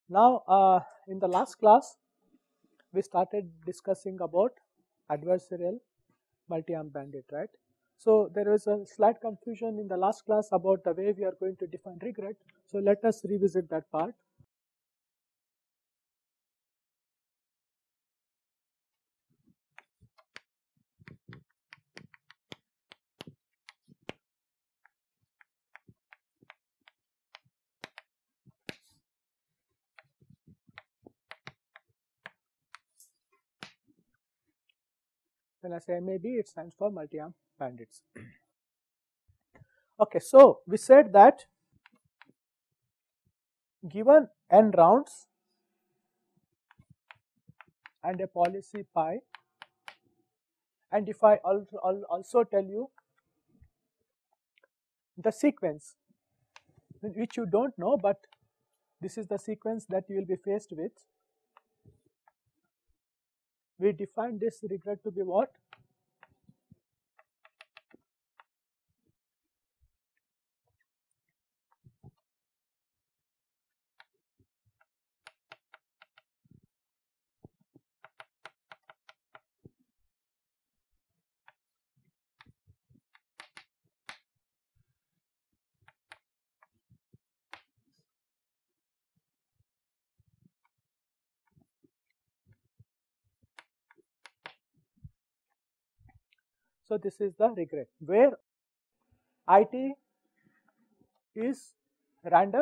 Now, in the last class, we started discussing about adversarial multi-arm bandit, right? So there was a slight confusion in the last class about the way we are going to define regret. So let us revisit that part. When I say MAB, it stands for multi-arm bandits. Okay, so we said that given n rounds and a policy pi, and if I also tell you the sequence which you don't know, but this is the sequence that you will be faced with, we define this regret to be what? So this is the regret where IT is random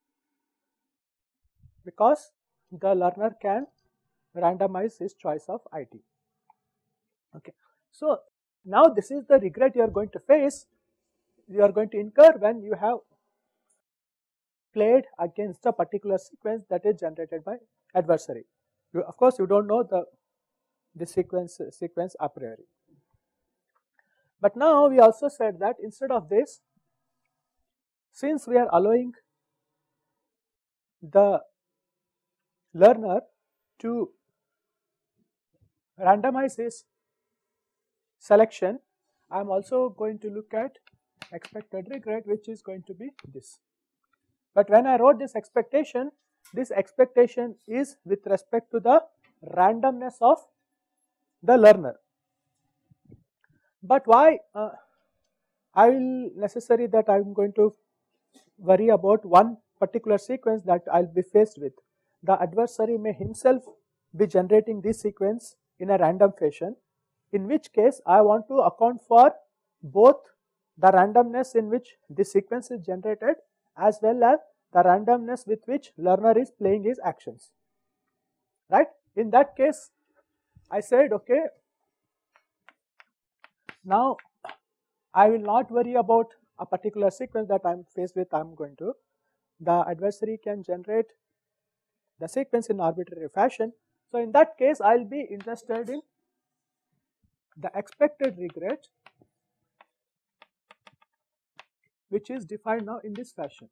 because the learner can randomize his choice of IT. Okay, so now this is the regret you are going to face, you are going to incur when you have played against a particular sequence that is generated by adversary. Of course, you don't know the sequence a priori. But now we also said that instead of this, since we are allowing the learner to randomize his selection, I am also going to look at expected regret, which is going to be this. But when I wrote this expectation is with respect to the randomness of the learner. But why I will necessary that I am going to worry about one particular sequence that I will be faced with. The adversary may himself be generating this sequence in a random fashion, in which case I want to account for both the randomness in which this sequence is generated as well as the randomness with which learner is playing his actions. Right? In that case, I said, okay, now I will not worry about a particular sequence that I am faced with. The adversary can generate the sequence in arbitrary fashion. So in that case, I will be interested in the expected regret, which is defined now in this fashion.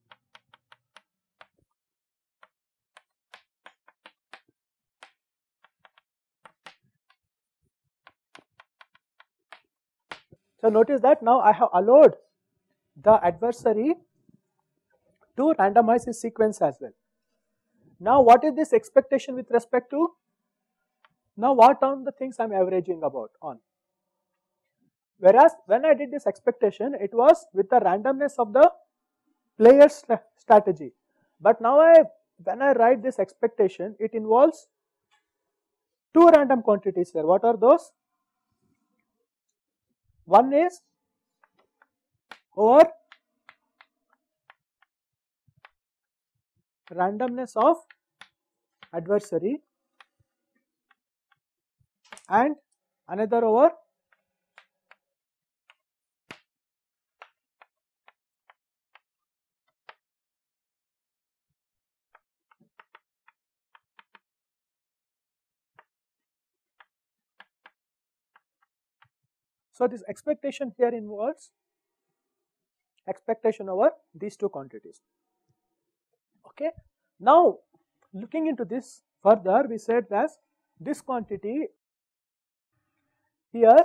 So notice that now I have allowed the adversary to randomize his sequence as well. Now what is this expectation with respect to? Now what are the things I am averaging about on? Whereas when I did this expectation, it was with the randomness of the player's strategy. But now when I write this expectation, it involves two random quantities here. What are those? One is over randomness of adversary and another over so this expectation here involves expectation over these two quantities. Okay. Now looking into this further, we said that this quantity here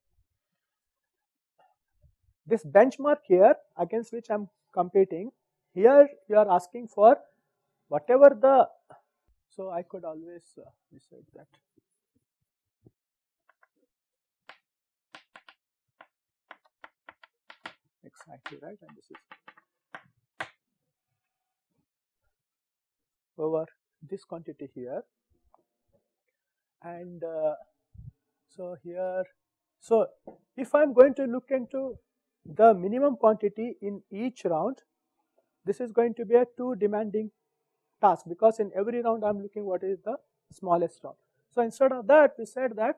this benchmark here against which I am competing Here you are asking for whatever the, so I could always decide that. Exactly right, and this is over this quantity here, and so here, so if I am going to look into the minimum quantity in each round, this is going to be a too demanding task, because in every round I am looking what is the smallest round. So instead of that, we said that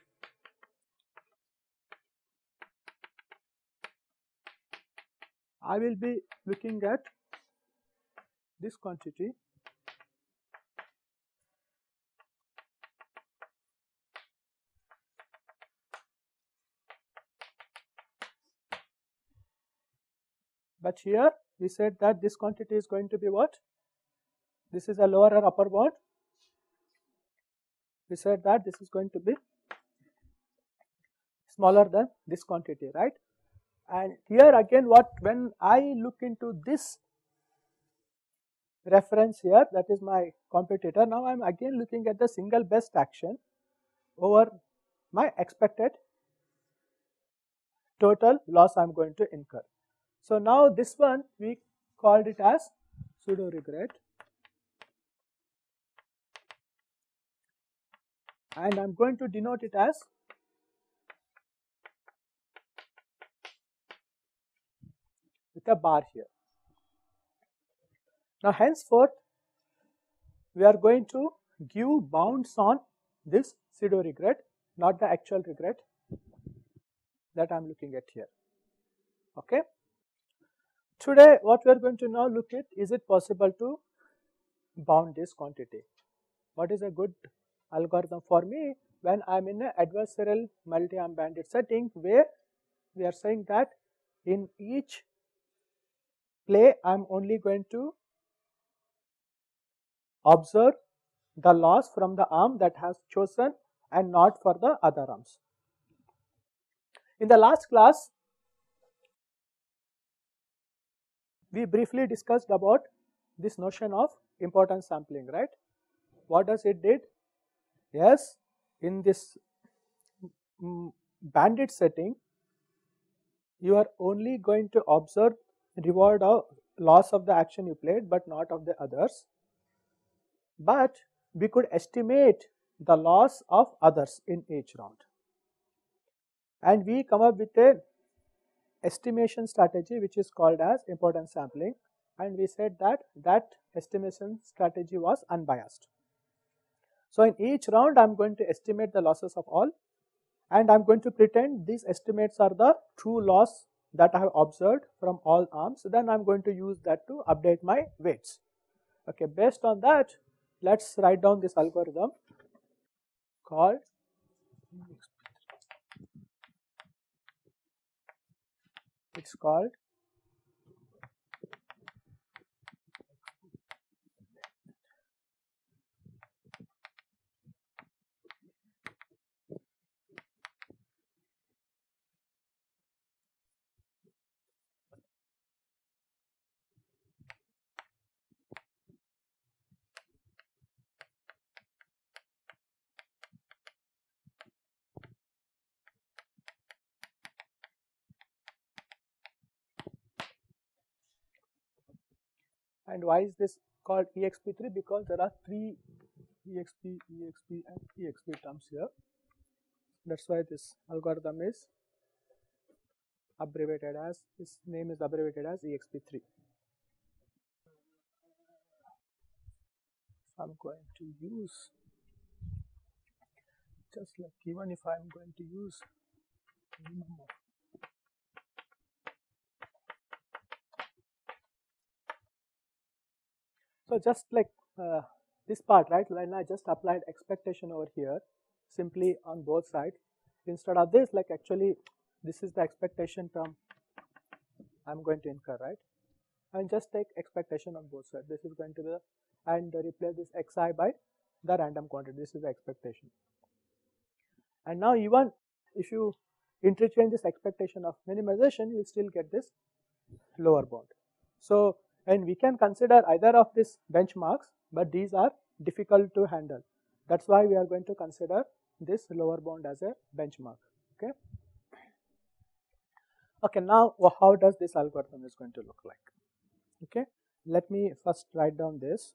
I will be looking at this quantity but here we said that this quantity is going to be what? This is a lower or upper bound. We said that this is going to be smaller than this quantity, right? And here again, what, when I look into this reference here, that is my competitor, now I am again looking at the single best action over my expected total loss I am going to incur. So now this one we called it as pseudo regret, and I am going to denote it as with a bar here. Now henceforth we are going to give bounds on this pseudo regret, not the actual regret that I am looking at here. Okay. Today what we are going to now look at, is it possible to bound this quantity? What is a good algorithm for me when I am in an adversarial multi-arm bandit setting, where we are saying that in each play I am only going to observe the loss from the arm that has chosen and not for the other arms. In the last class, we briefly discussed about this notion of importance sampling, right? What does it did? Yes, in this bandit setting, you are only going to observe reward or loss of the action you played, but not of the others. But we could estimate the loss of others in each round, and we come up with a estimation strategy which is called as importance sampling, and we said that that estimation strategy was unbiased. So in each round I am going to estimate the losses of all, and I am going to pretend these estimates are the true loss that I have observed from all arms. Then I am going to use that to update my weights. Okay, based on that, let's write down this algorithm called and why is this called EXP3? Because there are three EXP, EXP and EXP terms here. That's why this algorithm is abbreviated as, its name is abbreviated as EXP3. I'm going to use, just like even if I'm going to use minimum of, so just like this part, right, when I just applied expectation over here simply on both sides, instead of this, like actually this is the expectation term I'm going to incur, right, and just take expectation on both sides. This is going to be the, and replace this xi by the random quantity. This is the expectation. And now even if you interchange this expectation of minimization, you still get this lower bound. So And we can consider either of these benchmarks, but these are difficult to handle. That's why we are going to consider this lower bound as a benchmark. Okay. Okay, now how does this algorithm is going to look like? Okay, let me first write down this.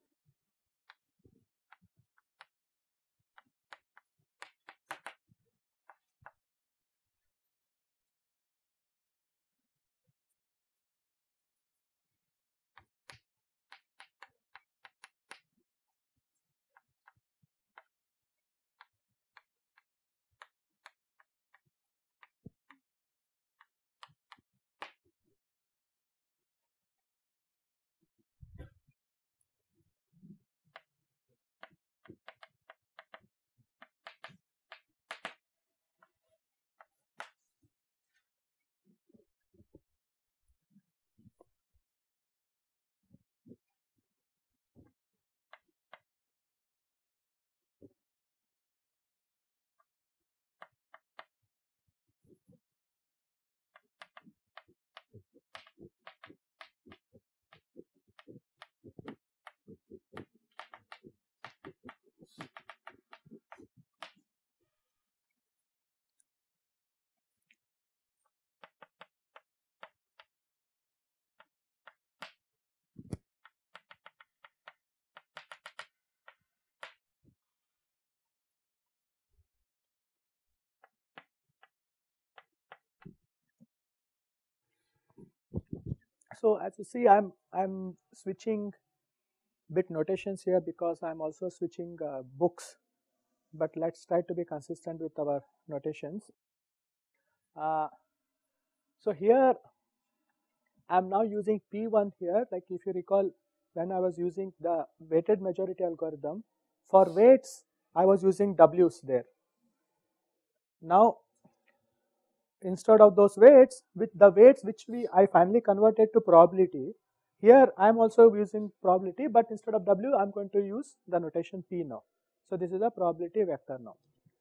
So as you see, I'm switching bit notations here because I'm also switching books. But let's try to be consistent with our notations. Uh, so here I'm now using P1 here. Like if you recall, when I was using the weighted majority algorithm, for weights I was using W's there. Now instead of those weights, with the weights which I finally converted to probability, here I am also using probability, but instead of W I am going to use the notation P now. So this is a probability vector now.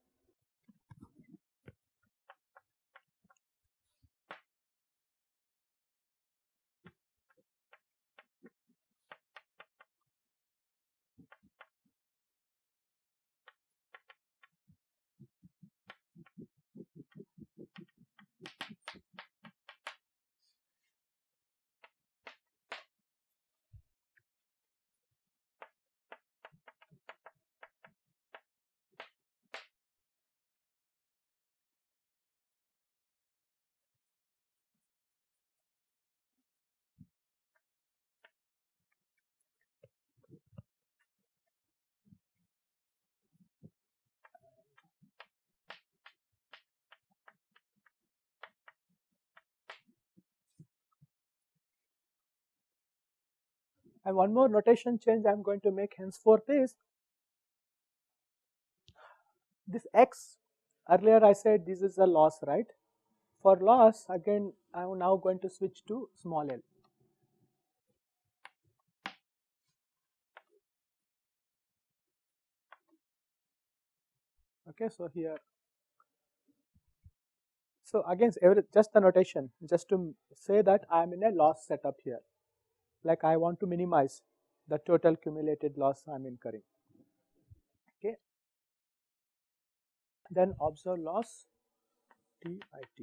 And one more notation change I am going to make henceforth is this X. Earlier I said this is a loss, right? For loss, again I am now going to switch to small l. Okay, so here, so again just the notation, just to say that I am in a loss setup here. Like I want to minimize the total cumulated loss I am incurring. Okay, then observe loss TIT.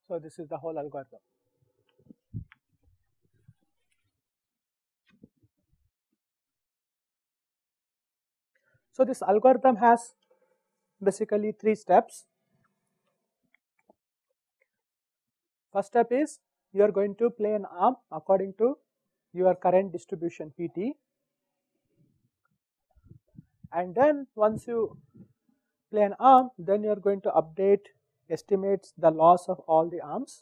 So this is the whole algorithm. So this algorithm has basically 3 steps. First step is you are going to play an arm according to your current distribution PT, and then once you play an arm, then you are going to update estimates the loss of all the arms.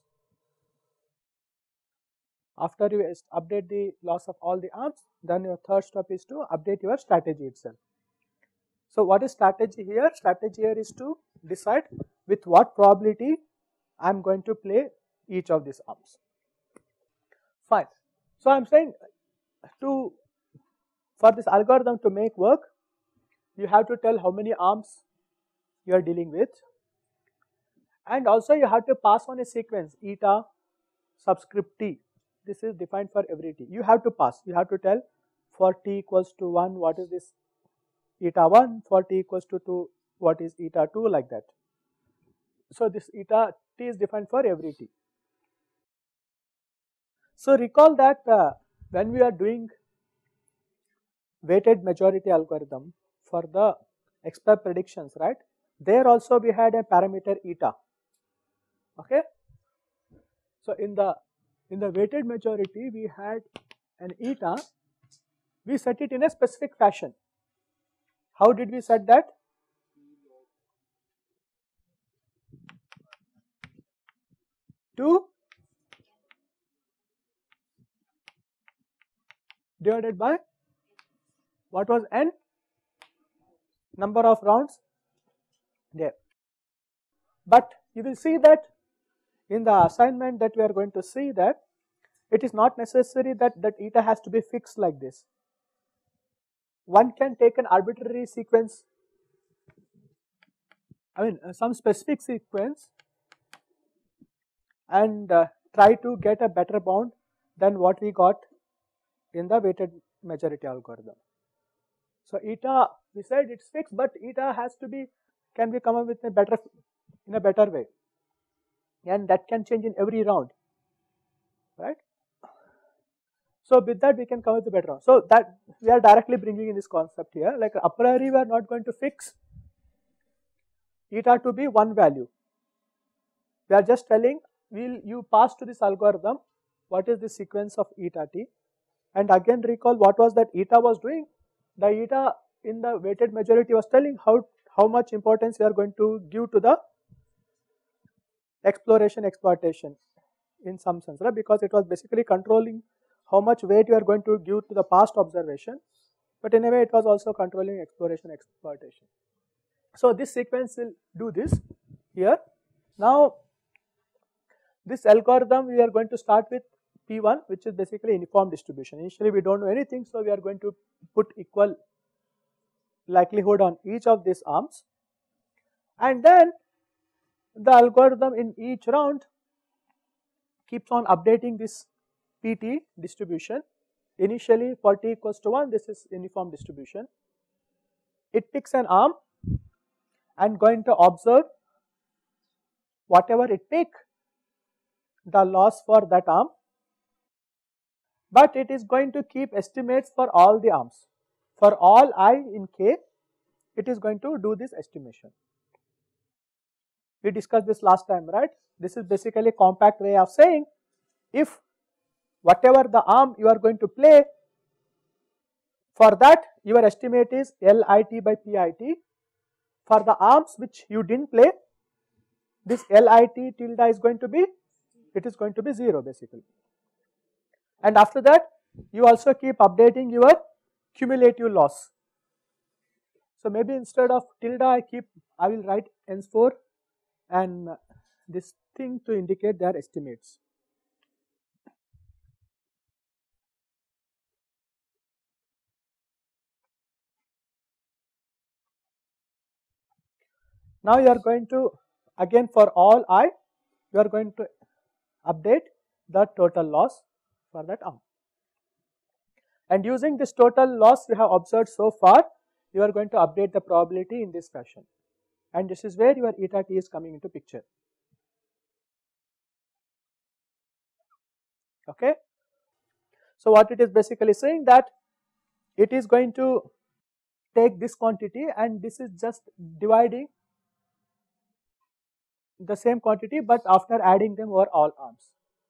After you update the loss of all the arms, then your third step is to update your strategy itself. So what is strategy here? Strategy here is to decide with what probability I am going to play each of these arms. Fine. So I am saying for this algorithm to make work, you have to tell how many arms you are dealing with, and also you have to pass on a sequence eta subscript t. This is defined for every t. You have to pass. You have to tell for t equals to 1 what is this eta 1, for t equals to 2 what is eta 2, like that. So this eta t is defined for every t. So recall that when we are doing weighted majority algorithm for the expert predictions, right? There also we had a parameter eta. Okay. So in the weighted majority we had an eta. We set it in a specific fashion. How did we set that? Two divided by what was n? Number of rounds there. But you will see that in the assignment that we are going to see that it is not necessary that eta has to be fixed like this. One can take an arbitrary sequence, some specific sequence, and try to get a better bound than what we got in the weighted majority algorithm. So eta, we said it's fixed, but eta can be come up with in a better way, and that can change in every round, right? So with that we can come with a better round. So that we are directly bringing in this concept here. Like a priori we are not going to fix eta to be one value. We are just telling you pass to this algorithm what is the sequence of eta t, and again recall what was that eta was doing. The eta in the weighted majority was telling how much importance we are going to give to the exploitation in some sense, right? Because it was basically controlling how much weight you are going to give to the past observation, but in a way it was also controlling exploitation. So this sequence will do this here. Now this algorithm we are going to start with P1, which is basically uniform distribution. Initially we don't know anything, so we are going to put equal likelihood on each of these arms, and then the algorithm in each round keeps on updating this PT distribution. Initially for t equals to 1, this is uniform distribution. It picks an arm and going to observe whatever it pick, the loss for that arm, but it is going to keep estimates for all the arms. For all I in K, it is going to do this estimation. We discussed this last time, right? This is basically a compact way of saying if whatever the arm you are going to play, for that your estimate is LIT by PIT. For the arms which you didn't play, this LIT tilde is going to be, it is going to be 0 basically. And after that you also keep updating your cumulative loss. So maybe instead of tilde I will write N4 and this thing to indicate their estimates. Now you are going to, again for all I, you are going to update the total loss for that arm. And using this total loss we have observed so far, you are going to update the probability in this fashion. And this is where your eta t is coming into picture. Okay. So what it is basically saying that it is going to take this quantity and this is just dividing the same quantity but after adding them over all arms.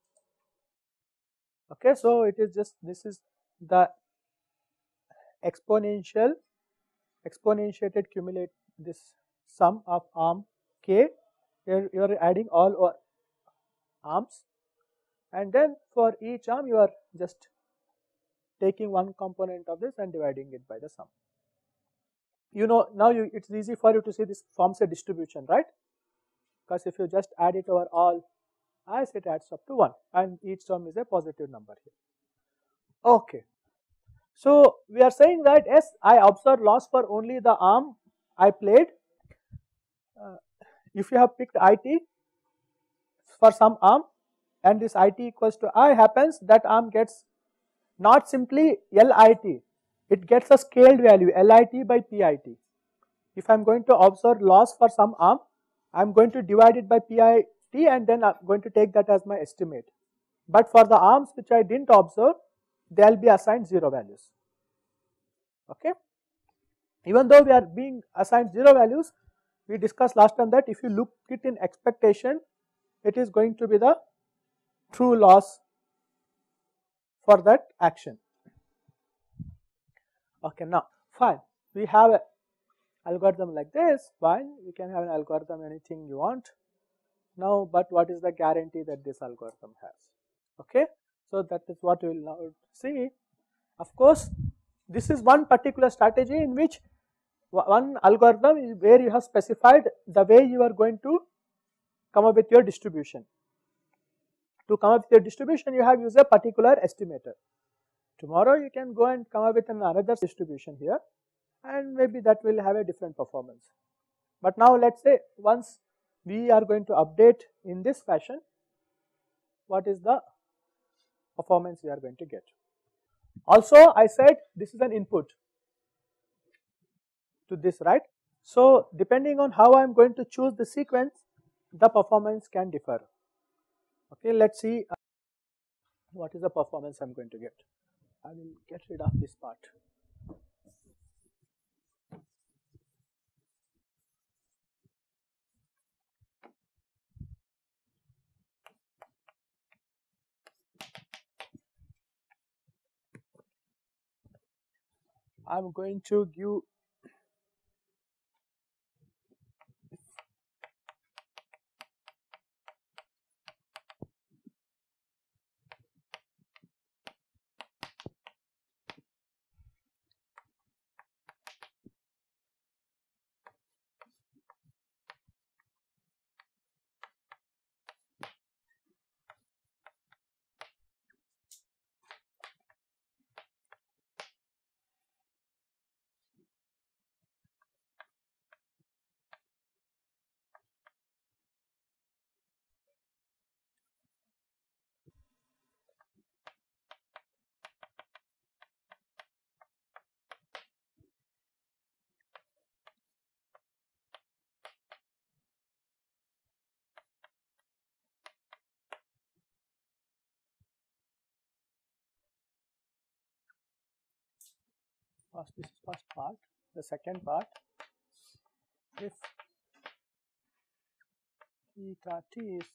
Okay, so it is just, this is the exponentiated cumulate this sum of arm k. Here you are adding all over arms, and then for each arm you are just taking one component of this and dividing it by the sum. You know, now it's easy for you to see this forms a distribution, right? Because if you just add it over all i's, it adds up to 1 and each term is a positive number here. Okay, so we are saying that yes, I observed loss for only the arm I played. If you have picked it for some arm and this it equals to I happens, that arm gets not simply LIT, it gets a scaled value LIT by PIT. If I am going to observe loss for some arm, I am going to divide it by PIT and then I am going to take that as my estimate. But for the arms which I didn't observe, they will be assigned 0 values. Okay. Even though we are being assigned 0 values, we discussed last time that if you look it in expectation, it is going to be the true loss for that action. Okay, now fine, we have an algorithm like this. Fine, we can have an algorithm anything you want. Now, but what is the guarantee that this algorithm has? Okay, so that is what we will now see. Of course, this is one particular strategy in which one algorithm is where you have specified the way you are going to come up with your distribution. To come up with your distribution, you have used a particular estimator. Tomorrow you can go and come up with another distribution here, and maybe that will have a different performance. But now let's say once we are going to update in this fashion, what is the performance we are going to get? Also, I said this is an input to this, right? So depending on how I am going to choose the sequence, the performance can differ. Okay, let's see what is the performance I am going to get. I will get rid of this part. I am going to give this is first part. The second part, if eta t is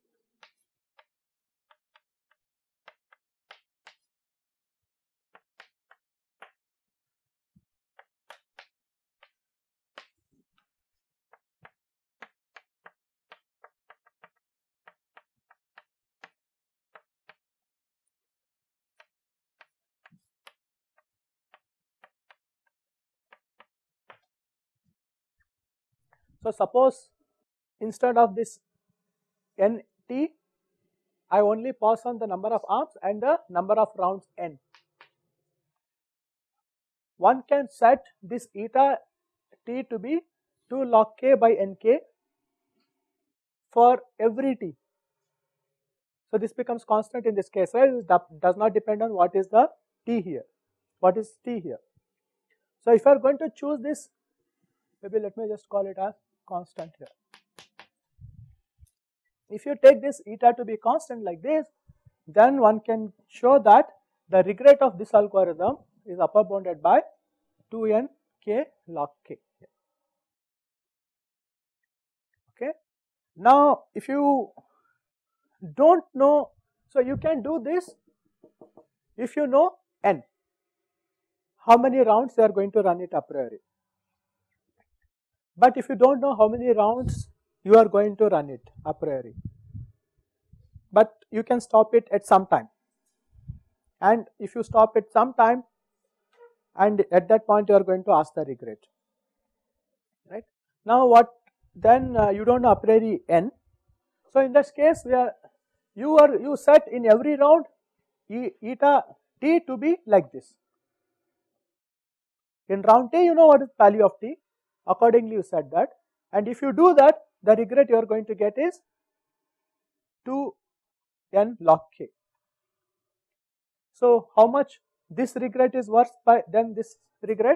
so suppose instead of this nt, I only pass on the number of arms and the number of rounds n. One can set this eta t to be 2 log k by nk for every t. So this becomes constant in this case, right? It does not depend on what is the t here. What is t here? So if you are going to choose this, maybe let me just call it as constant here. If you take this eta to be constant like this, then one can show that the regret of this algorithm is upper bounded by 2n k log k. Okay. Now, if you don't know, so you can do this if you know n, how many rounds you are going to run it a priori. But if you don't know how many rounds you are going to run it a priori, but you can stop it at some time. And if you stop at some time, and at that point you are going to ask the regret. Right? Now what? Then you don't know a priori n. So in this case, you set in every round eta t to be like this. In round t, you know what is the value of t. Accordingly, you set that. And if you do that, the regret you are going to get is 2n log k. So how much this regret is worse than this regret?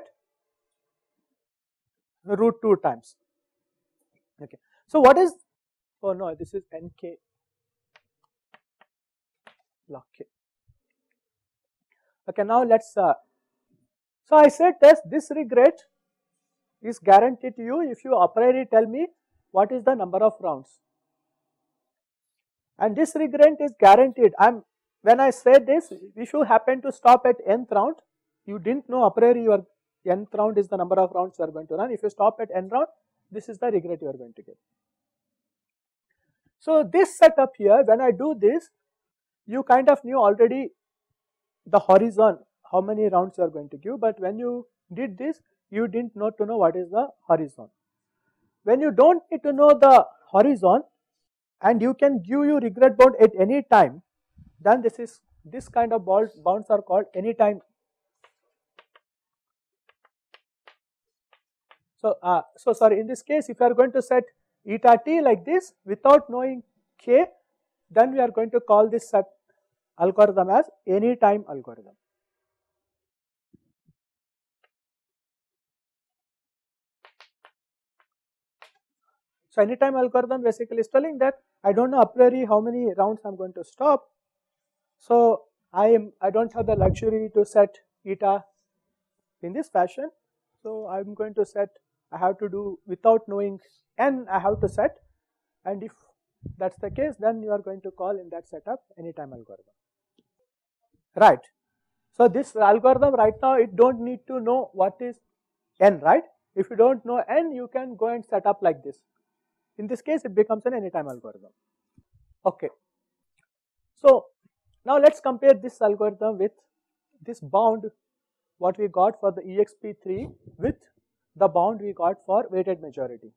Root 2 times. Okay. So what is? Oh no, this is nk log k. Okay. Now let's. So I said this regret is guaranteed to you if you a priori tell me what is the number of rounds. And this regret is guaranteed. When I say this, if you happen to stop at nth round, you didn't know a priori your nth round is the number of rounds you are going to run. If you stop at n round, this is the regret you are going to get. So this setup here, when I do this, you kind of knew already the horizon, how many rounds you are going to give, but when you did this, you didn't know to know what is the horizon. When you don't need to know the horizon, and you can give you regret bound at any time, then this kind of bounds are called anytime. So sorry, in this case, if you are going to set eta t like this without knowing k, then we are going to call this set algorithm as anytime algorithm. So anytime algorithm basically is telling that I don't know a priori how many rounds I'm going to stop. So I don't have the luxury to set eta in this fashion. So I'm going to set, I have to do without knowing n, I have to set, and if that's the case, then you are going to call in that setup anytime algorithm. Right. So this algorithm right now, it don't need to know what is n, right? If you don't know n, you can go and set up like this. In this case, it becomes an anytime algorithm. Okay. So now let's compare this algorithm with this bound, what we got for the EXP3 with the bound we got for weighted majority.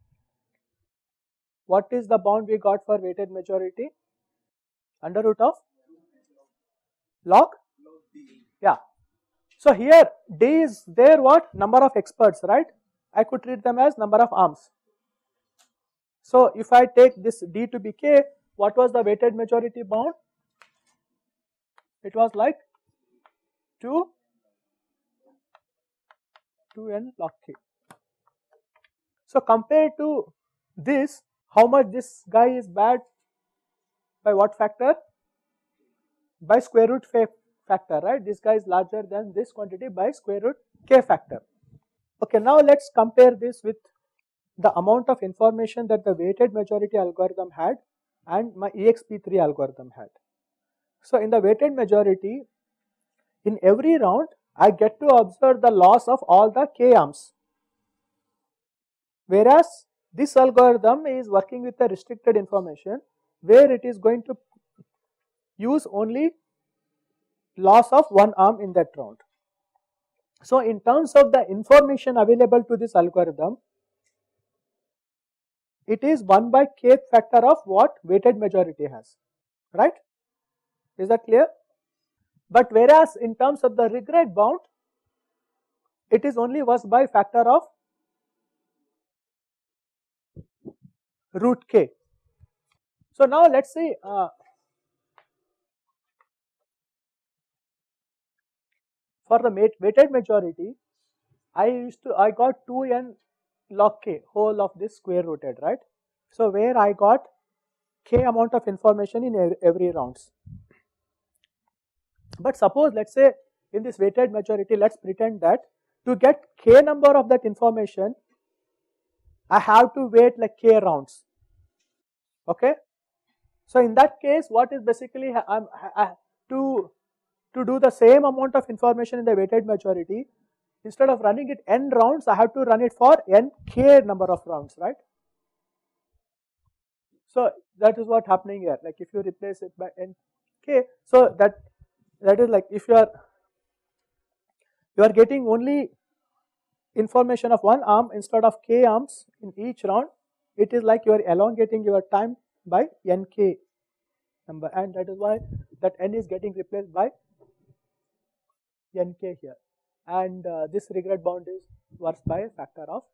What is the bound we got for weighted majority? Under root of log? Yeah. So here D is there what? Number of experts, right? I could treat them as number of arms. So if I take this D to be K, what was the weighted majority bound? It was like 2n log K. So compared to this, how much this guy is bad? By what factor? By square root factor, right? This guy is larger than this quantity by square root K factor. Okay, now let's compare this with the amount of information that the weighted majority algorithm had and my EXP3 algorithm had. So in the weighted majority, in every round, I get to observe the loss of all the K arms. Whereas this algorithm is working with a restricted information where it is going to use only loss of one arm in that round. So in terms of the information available to this algorithm, it is 1 by kth factor of what weighted majority has, right? Is that clear? But whereas in terms of the regret bound, it is only 1 by factor of root k. So now let's see, for the weighted majority, I got 2n log k, whole of this square rooted, right? So where I got k amount of information in every rounds. But suppose, let's say in this weighted majority, let's pretend that to get k number of that information, I have to wait like k rounds. Okay. So in that case, what is basically to do the same amount of information in the weighted majority, instead of running it n rounds, I have to run it for n k number of rounds, right? So that is what happening here. Like if you replace it by n k, so that is like if you are getting only information of one arm instead of k arms in each round, it is like you are elongating your time by nk number, and that is why that n is getting replaced by nk here, and this regret bound is worse by a factor of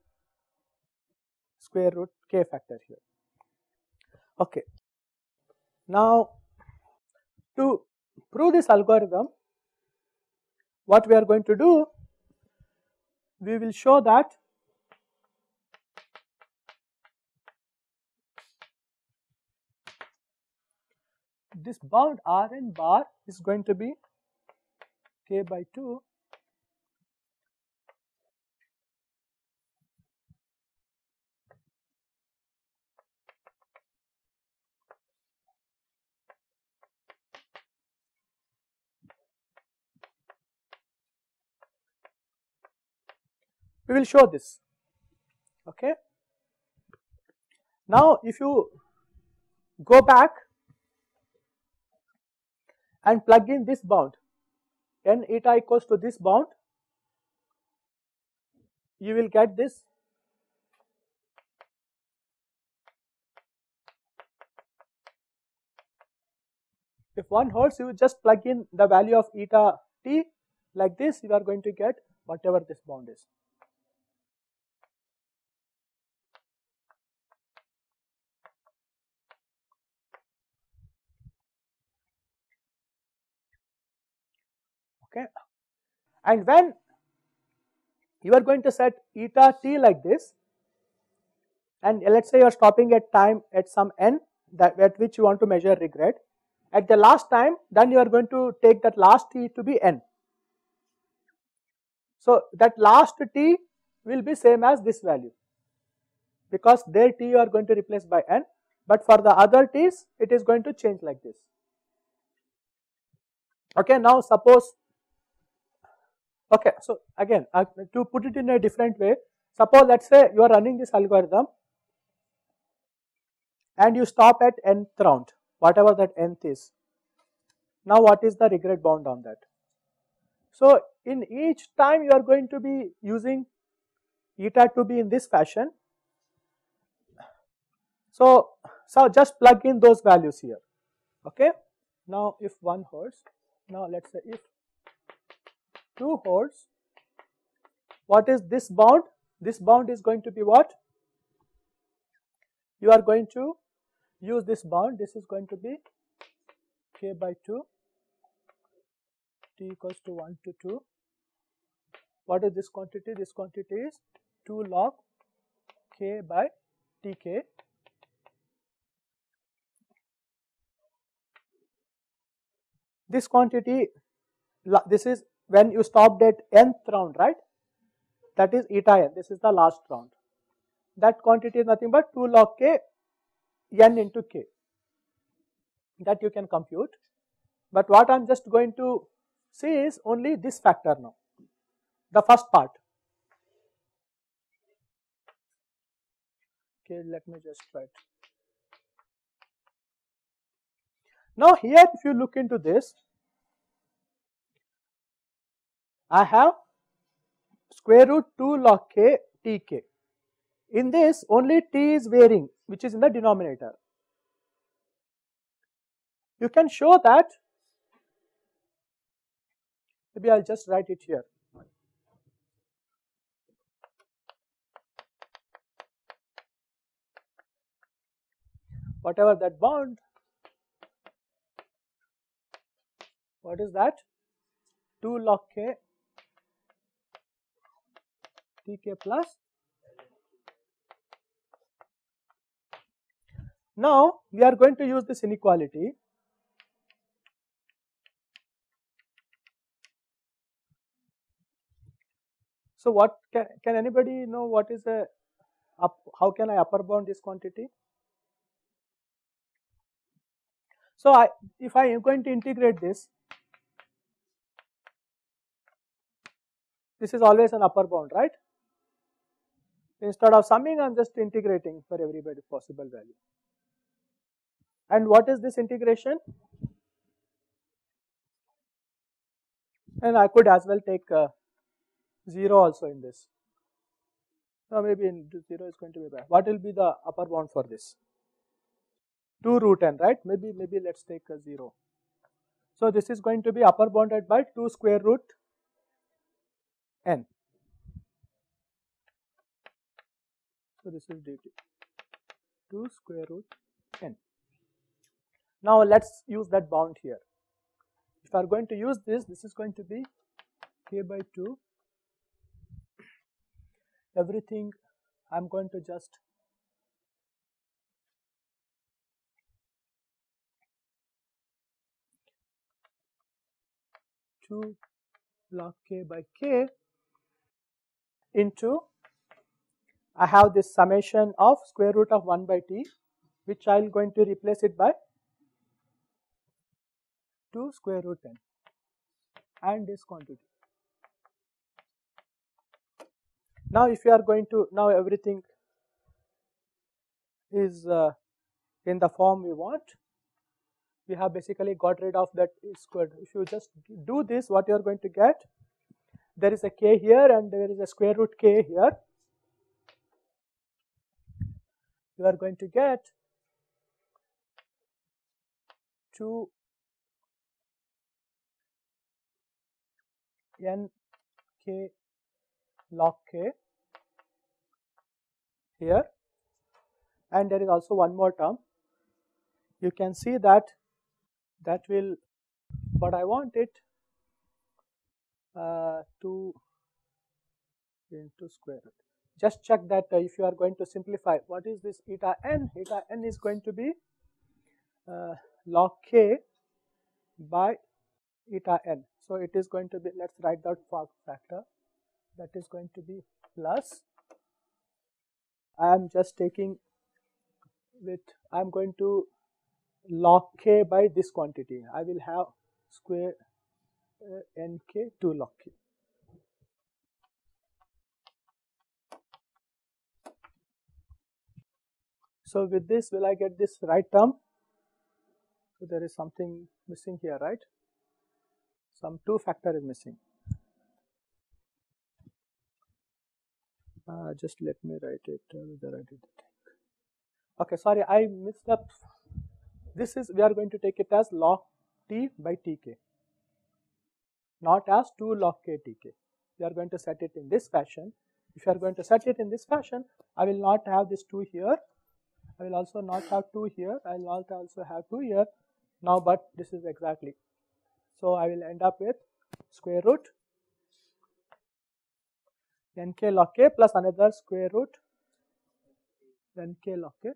square root k factor here. Okay. Now to prove this algorithm, what we are going to do, we will show that this bound Rn bar is going to be k by 2 we will show this. Okay. Now if you go back and plug in this bound, n eta equals to this bound, you will get this. If 1 holds, you just plug in the value of eta t like this, you are going to get whatever this bound is. Okay. And when you are going to set eta t like this, and let's say you are stopping at time at some n that at which you want to measure regret, at the last time, then you are going to take that last t to be n. So that last t will be same as this value, because there t you are going to replace by n, but for the other t's it is going to change like this. Okay, now suppose, okay, so again to put it in a different way, suppose let's say you are running this algorithm and you stop at nth round, whatever that nth is. Now what is the regret bound on that? So in each time you are going to be using eta to be in this fashion. So just plug in those values here. Okay. Now if 1 holds, now let's say if 2 holds, what is this bound? This bound is going to be what? You are going to use this bound. This is going to be k by 2, t equals to 1 to 2. What is this quantity? This quantity is 2 log k by tk. This quantity, this is when you stopped at nth round, right? That is eta n. This is the last round. That quantity is nothing but 2 log k n into k. That you can compute. But what I am just going to see is only this factor now, the first part. Okay, let me just try it. Now here if you look into this, I have square root 2 log k tk. In this only t is varying, which is in the denominator. You can show that, maybe I'll just write it here. Whatever that bound, what is that? 2 log k tk plus. Now we are going to use this inequality. So what can anybody know what is how can I upper bound this quantity? So if I am going to integrate this is always an upper bound, right? Instead of summing, I am just integrating for every possible value. And what is this integration? And I could as well take 0 also in this. Now maybe 0 is going to be bad. What will be the upper bound for this? 2 root n, right? Maybe let's take a 0. So this is going to be upper bounded by 2 square root n. So this is dt. 2 square root n. Now let's use that bound here. If I are going to use this is going to be k by 2. Everything I am going to just two log k by k into I have this summation of square root of 1 by t, which I am going to replace it by 2 square root n and this quantity. Now if you are going to, now everything is in the form we want, we have basically got rid of that squared. If you just do this, what you are going to get, there is a k here and there is a square root k here. You are going to get 2 n k log k here, and there is also one more term. You can see that will, but I want it 2 into square root. Just check that if you are going to simplify, what is this eta n? Eta n is going to be log k by eta n. So it is going to be, let's write that factor, that is going to be plus, I am just taking with, I am going to log k by this quantity. I will have square nk 2 log k. So with this, will I get this right term? So there is something missing here, right? Some 2 factor is missing. Just let me write it whether I did it. Okay, sorry, I mixed up. This is, we are going to take it as log t by tk, not as 2 log k tk. We are going to set it in this fashion. If you are going to set it in this fashion, I will not have this 2 here. I will also not have 2 here. I will not also have 2 here. Now, but this is exactly. So I will end up with square root nk log k plus another square root nk log k,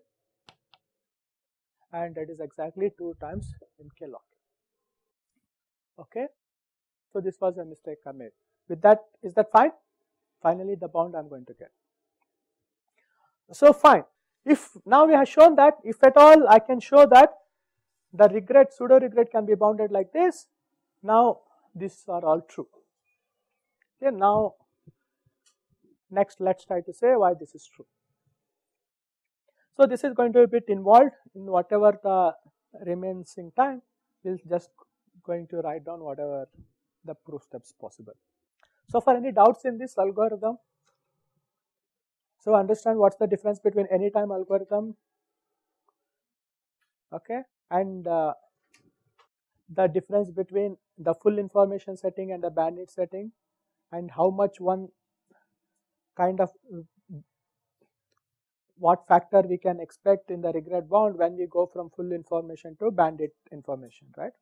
and that is exactly 2 times nk log k. Okay. So this was a mistake I made. With that, is that fine? Finally, the bound I am going to get. So fine. If now we have shown that, if at all I can show that the regret, pseudo regret can be bounded like this, now these are all true. Okay, now next let's try to say why this is true. So this is going to be a bit involved. In whatever the remains in time, we'll just going to write down whatever the proof steps possible. So for any doubts in this algorithm, so understand what's the difference between anytime algorithm, okay, and the difference between the full information setting and the bandit setting, and how much one kind of what factor we can expect in the regret bound when we go from full information to bandit information, right?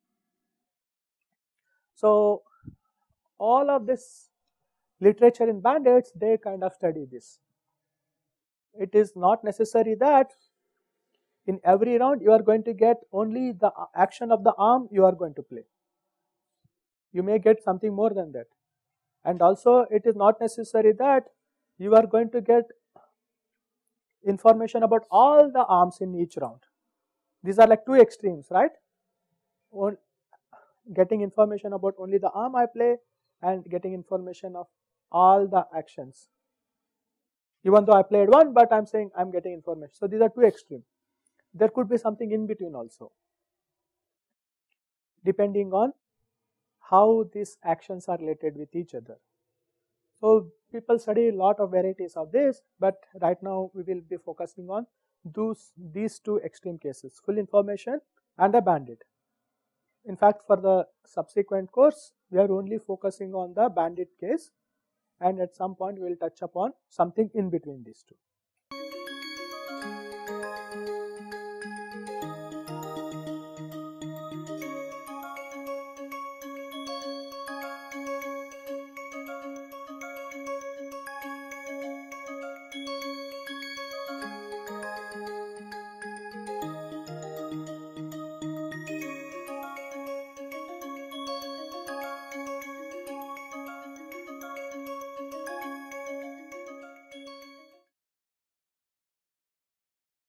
So all of this literature in bandits, they kind of study this. It is not necessary that in every round you are going to get only the action of the arm you are going to play. You may get something more than that. And also it is not necessary that you are going to get information about all the arms in each round. These are like two extremes, right? Getting information about only the arm I play and getting information of all the actions. Even though I played one, but I'm saying I'm getting information. So these are two extremes. There could be something in between also, depending on how these actions are related with each other. So people study a lot of varieties of this, but right now we will be focusing on these two extreme cases, full information and a bandit. In fact, for the subsequent course, we are only focusing on the bandit case, and at some point we will touch upon something in between these two.